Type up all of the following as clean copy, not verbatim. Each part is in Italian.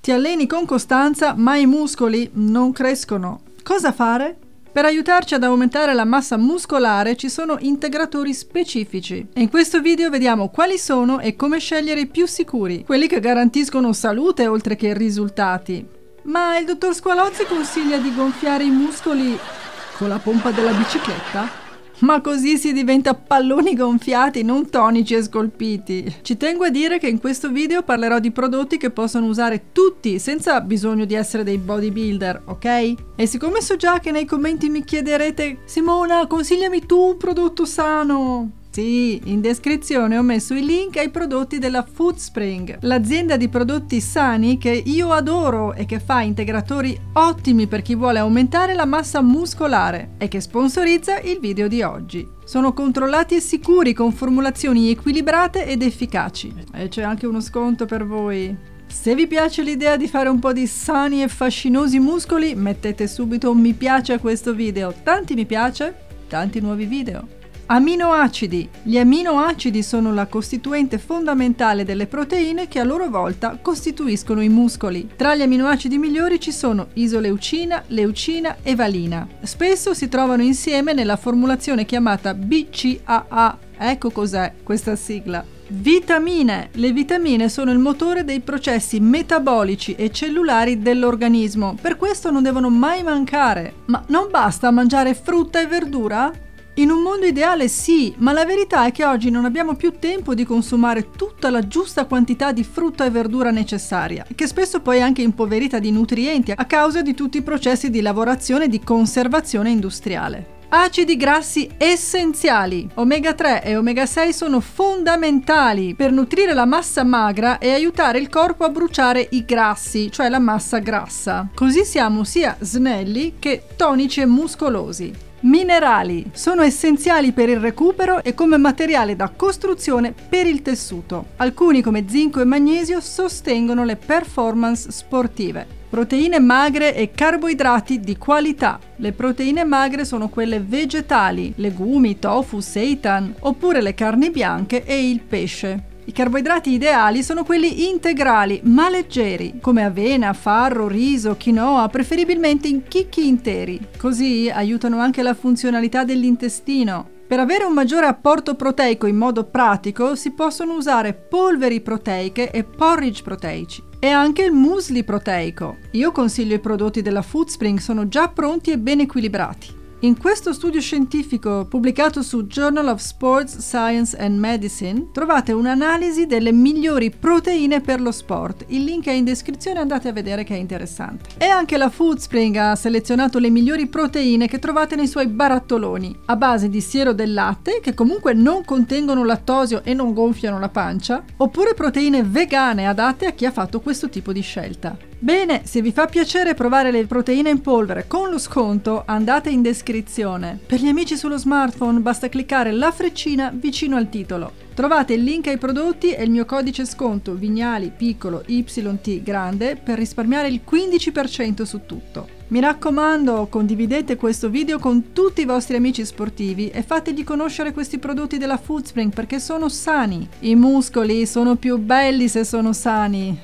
Ti alleni con costanza, ma i muscoli non crescono. Cosa fare? Per aiutarci ad aumentare la massa muscolare ci sono integratori specifici e in questo video vediamo quali sono e come scegliere i più sicuri, quelli che garantiscono salute oltre che risultati. Ma il dottor Squalozzi consiglia di gonfiare i muscoli con la pompa della bicicletta? Ma così si diventa palloni gonfiati, non tonici e scolpiti. Ci tengo a dire che in questo video parlerò di prodotti che possono usare tutti senza bisogno di essere dei bodybuilder, ok? E siccome so già che nei commenti mi chiederete Simona, consigliami tu un prodotto sano. Sì, in descrizione ho messo i link ai prodotti della Foodspring, l'azienda di prodotti sani che io adoro e che fa integratori ottimi per chi vuole aumentare la massa muscolare e che sponsorizza il video di oggi. Sono controllati e sicuri con formulazioni equilibrate ed efficaci. E c'è anche uno sconto per voi. Se vi piace l'idea di fare un po' di sani e fascinosi muscoli, mettete subito un mi piace a questo video. Tanti mi piace, tanti nuovi video. Aminoacidi. Gli aminoacidi sono la costituente fondamentale delle proteine che a loro volta costituiscono i muscoli. Tra gli aminoacidi migliori ci sono isoleucina, leucina e valina. Spesso si trovano insieme nella formulazione chiamata BCAA. Ecco cos'è questa sigla. Vitamine. Le vitamine sono il motore dei processi metabolici e cellulari dell'organismo, per questo non devono mai mancare. Ma non basta mangiare frutta e verdura? In un mondo ideale sì, ma la verità è che oggi non abbiamo più tempo di consumare tutta la giusta quantità di frutta e verdura necessaria, che spesso poi è anche impoverita di nutrienti a causa di tutti i processi di lavorazione e di conservazione industriale. Acidi grassi essenziali. Omega 3 e omega 6 sono fondamentali per nutrire la massa magra e aiutare il corpo a bruciare i grassi, cioè la massa grassa. Così siamo sia snelli che tonici e muscolosi. Minerali. Sono essenziali per il recupero e come materiale da costruzione per il tessuto. Alcuni come zinco e magnesio sostengono le performance sportive. Proteine magre e carboidrati di qualità. Le proteine magre sono quelle vegetali, legumi, tofu, seitan, oppure le carni bianche e il pesce. I carboidrati ideali sono quelli integrali, ma leggeri, come avena, farro, riso, quinoa, preferibilmente in chicchi interi. Così aiutano anche la funzionalità dell'intestino. Per avere un maggiore apporto proteico in modo pratico si possono usare polveri proteiche e porridge proteici. E anche il muesli proteico. Io consiglio i prodotti della Foodspring, sono già pronti e ben equilibrati. In questo studio scientifico pubblicato su Journal of Sports Science and Medicine trovate un'analisi delle migliori proteine per lo sport. Il link è in descrizione, andate a vedere che è interessante. E anche la Foodspring ha selezionato le migliori proteine che trovate nei suoi barattoloni, a base di siero del latte, che comunque non contengono lattosio e non gonfiano la pancia, oppure proteine vegane adatte a chi ha fatto questo tipo di scelta. Bene, se vi fa piacere provare le proteine in polvere con lo sconto, andate in descrizione. Per gli amici sullo smartphone basta cliccare la freccina vicino al titolo. Trovate il link ai prodotti e il mio codice sconto Vignali piccolo YT grande per risparmiare il 15% su tutto. Mi raccomando, condividete questo video con tutti i vostri amici sportivi e fategli conoscere questi prodotti della Foodspring perché sono sani. I muscoli sono più belli se sono sani.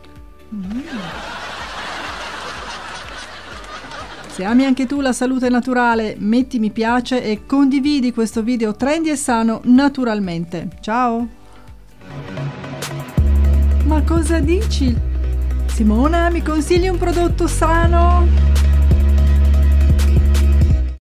Se ami anche tu la salute naturale, metti mi piace e condividi questo video trendy e sano naturalmente. Ciao! Ma cosa dici? Simona, mi consigli un prodotto sano?